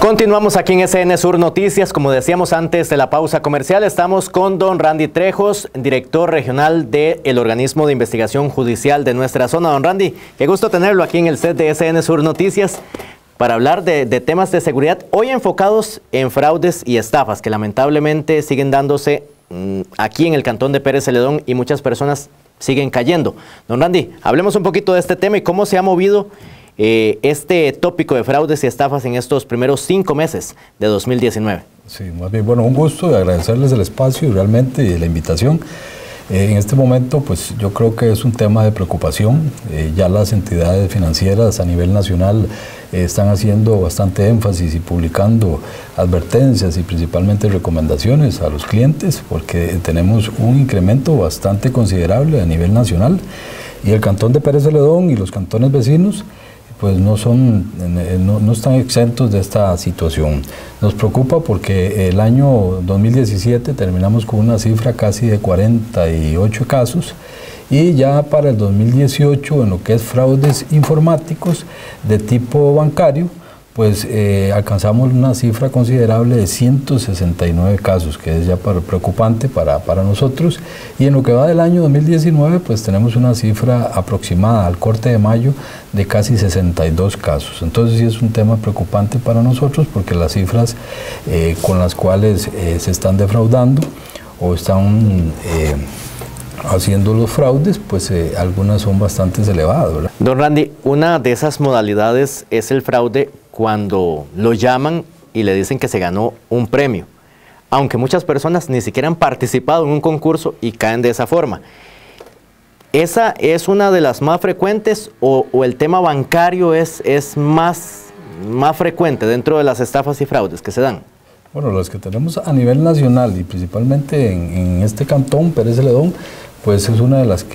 Continuamos aquí en SN Sur Noticias. Como decíamos antes de la pausa comercial, estamos con don Randy Trejos, director regional del organismo de investigación judicial de nuestra zona. Don Randy, qué gusto tenerlo aquí en el set de SN Sur Noticias para hablar de temas de seguridad, hoy enfocados en fraudes y estafas que lamentablemente siguen dándose aquí en el cantón de Pérez Celedón y muchas personas siguen cayendo. Don Randy, hablemos un poquito de este tema y cómo se ha movido este tópico de fraudes y estafas en estos primeros 5 meses de 2019. Sí, más bien, bueno, un gusto, agradecerles el espacio y realmente la invitación. En este momento, pues yo creo que es un tema de preocupación. Ya las entidades financieras a nivel nacional están haciendo bastante énfasis y publicando advertencias y principalmente recomendaciones a los clientes, porque tenemos un incremento bastante considerable a nivel nacional. Y el cantón de Pérez Celedón y los cantones vecinos pues no están exentos de esta situación. Nos preocupa porque el año 2017 terminamos con una cifra casi de 48 casos y ya para el 2018 en lo que es fraudes informáticos de tipo bancario, pues alcanzamos una cifra considerable de 169 casos, que es ya preocupante para nosotros. Y en lo que va del año 2019, pues tenemos una cifra aproximada al corte de mayo de casi 62 casos. Entonces sí es un tema preocupante para nosotros porque las cifras con las cuales se están defraudando o están haciendo los fraudes, pues algunas son bastante elevadas, ¿verdad? Don Randy, una de esas modalidades es el fraude cuando lo llaman y le dicen que se ganó un premio, aunque muchas personas ni siquiera han participado en un concurso y caen de esa forma. ¿Esa es una de las más frecuentes o el tema bancario es más frecuente dentro de las estafas y fraudes que se dan? Bueno, las que tenemos a nivel nacional y principalmente en este cantón, Pérez Celedón, pues es una de las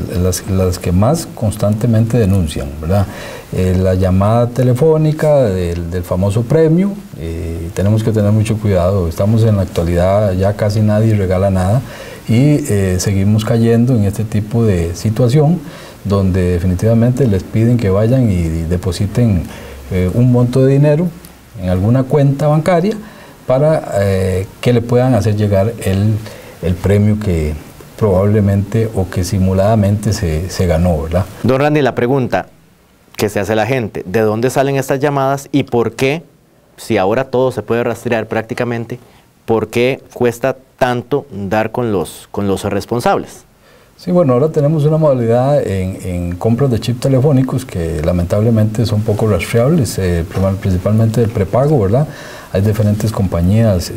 que más constantemente denuncian, ¿verdad? La llamada telefónica del famoso premio, tenemos que tener mucho cuidado. Estamos en la actualidad, ya casi nadie regala nada y seguimos cayendo en este tipo de situación donde definitivamente les piden que vayan y depositen un monto de dinero en alguna cuenta bancaria para que le puedan hacer llegar el premio que probablemente o que simuladamente se ganó, ¿verdad? Don Randy, la pregunta que se hace la gente, ¿de dónde salen estas llamadas y por qué, si ahora todo se puede rastrear prácticamente, por qué cuesta tanto dar con los responsables? Sí, bueno, ahora tenemos una modalidad en compras de chips telefónicos que lamentablemente son poco rastreables, principalmente el prepago, ¿verdad? Hay diferentes compañías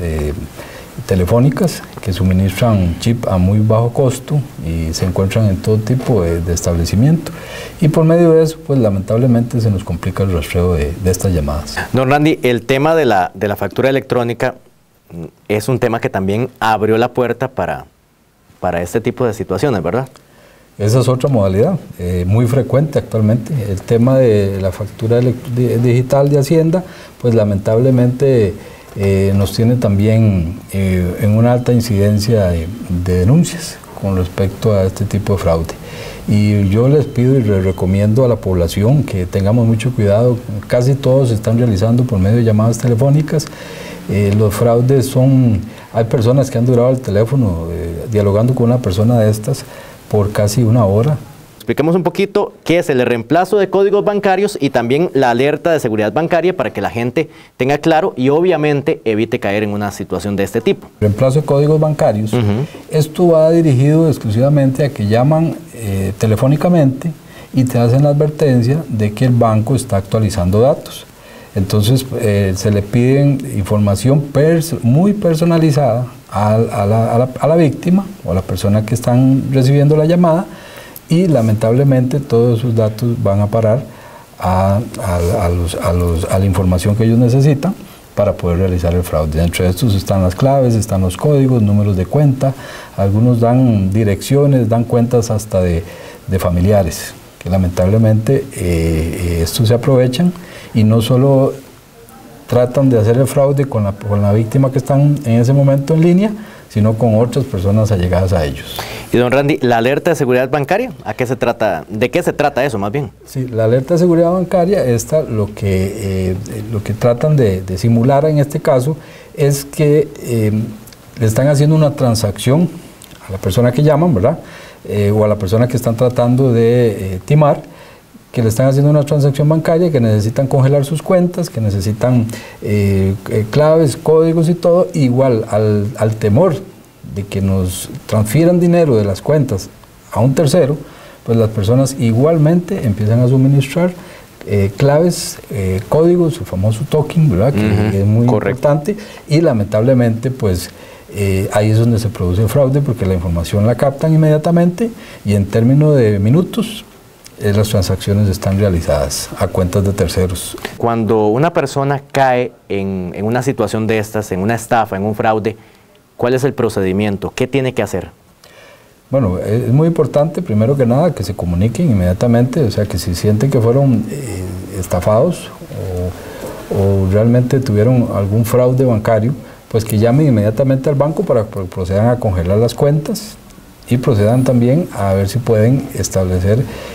telefónicas que suministran chip a muy bajo costo y se encuentran en todo tipo de establecimiento y por medio de eso pues lamentablemente se nos complica el rastreo de estas llamadas. Don Randy, el tema de la factura electrónica es un tema que también abrió la puerta para este tipo de situaciones, ¿verdad? Esa es otra modalidad muy frecuente actualmente. El tema de la factura digital de Hacienda pues lamentablemente nos tiene también en una alta incidencia de denuncias con respecto a este tipo de fraude. Y yo les pido y les recomiendo a la población que tengamos mucho cuidado. Casi todos se están realizando por medio de llamadas telefónicas. Los fraudes hay personas que han durado el teléfono dialogando con una persona de estas por casi 1 hora. Expliquemos un poquito qué es el reemplazo de códigos bancarios y también la alerta de seguridad bancaria para que la gente tenga claro y obviamente evite caer en una situación de este tipo. Reemplazo de códigos bancarios, esto va dirigido exclusivamente a que llaman telefónicamente y te hacen la advertencia de que el banco está actualizando datos. Entonces se le piden información muy personalizada a la víctima o a la persona que están recibiendo la llamada y lamentablemente todos esos datos van a parar a la información que ellos necesitan para poder realizar el fraude. Dentro de estos están las claves, están los códigos, números de cuenta, algunos dan direcciones, dan cuentas hasta de familiares, que lamentablemente estos se aprovechan y no solo tratan de hacer el fraude con la víctima que están en ese momento en línea, sino con otras personas allegadas a ellos. Y don Randy, ¿la alerta de seguridad bancaria? ¿A qué se trata? ¿De qué se trata eso más bien? Sí, la alerta de seguridad bancaria, lo que tratan de simular en este caso es que le están haciendo una transacción a la persona que llaman, ¿verdad? O a la persona que están tratando de timar, que le están haciendo una transacción bancaria, que necesitan congelar sus cuentas, que necesitan claves, códigos y todo, igual al temor de que nos transfieran dinero de las cuentas a un tercero, pues las personas igualmente empiezan a suministrar claves, códigos, el famoso token, ¿verdad? Que es muy importante, y lamentablemente pues ahí es donde se produce el fraude, porque la información la captan inmediatamente y en términos de minutos las transacciones están realizadas a cuentas de terceros. Cuando una persona cae en una situación de estas, en una estafa, en un fraude, ¿cuál es el procedimiento? ¿Qué tiene que hacer? Bueno, es muy importante, primero que nada, que se comuniquen inmediatamente, o sea, que si sienten que fueron estafados o realmente tuvieron algún fraude bancario, pues que llamen inmediatamente al banco para que procedan a congelar las cuentas y procedan también a ver si pueden establecer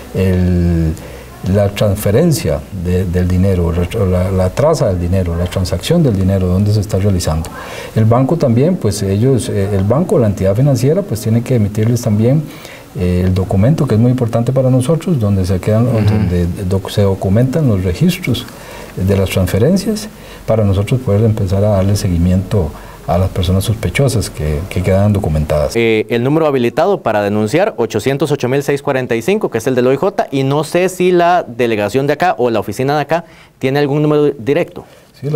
la transferencia del dinero, la traza del dinero, la transacción del dinero, dónde se está realizando. El banco también, pues el banco, la entidad financiera, pues tiene que emitirles también el documento, que es muy importante para nosotros, donde se documentan los registros de las transferencias, para nosotros poder empezar a darle seguimiento a las personas sospechosas que quedan documentadas. El número habilitado para denunciar, 808.645, que es el del OIJ, y no sé si la delegación de acá o la oficina de acá tiene algún número directo. Sí, el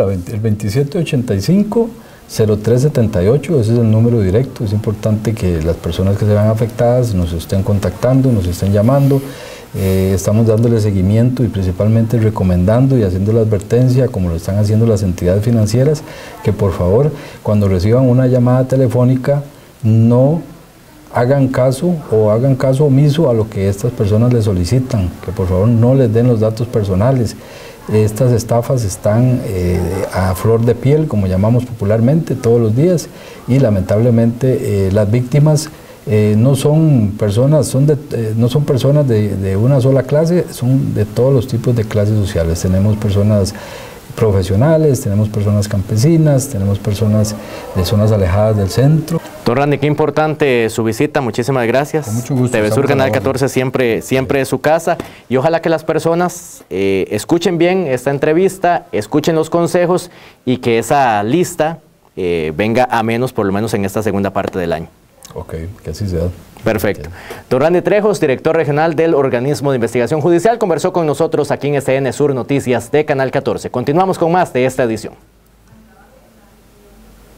2785-0378, ese es el número directo. Es importante que las personas que se vean afectadas nos estén contactando, nos estén llamando. Estamos dándole seguimiento y principalmente recomendando y haciendo la advertencia, como lo están haciendo las entidades financieras, que por favor, cuando reciban una llamada telefónica, no hagan caso o hagan caso omiso a lo que estas personas les solicitan, que por favor no les den los datos personales. Estas estafas están a flor de piel, como llamamos popularmente, todos los días, y lamentablemente las víctimas no son personas, no son personas de una sola clase, son de todos los tipos de clases sociales. Tenemos personas profesionales, tenemos personas campesinas, tenemos personas de zonas alejadas del centro. Don Randy, qué importante su visita, muchísimas gracias. Con mucho gusto. TV Sur Canal 14 siempre es su casa, y ojalá que las personas escuchen bien esta entrevista, escuchen los consejos y que esa lista venga a menos, por lo menos en esta segunda parte del año. Ok, que así sea. Perfecto. Don Randy Trejos, director regional del Organismo de Investigación Judicial, conversó con nosotros aquí en SN Sur Noticias de Canal 14. Continuamos con más de esta edición.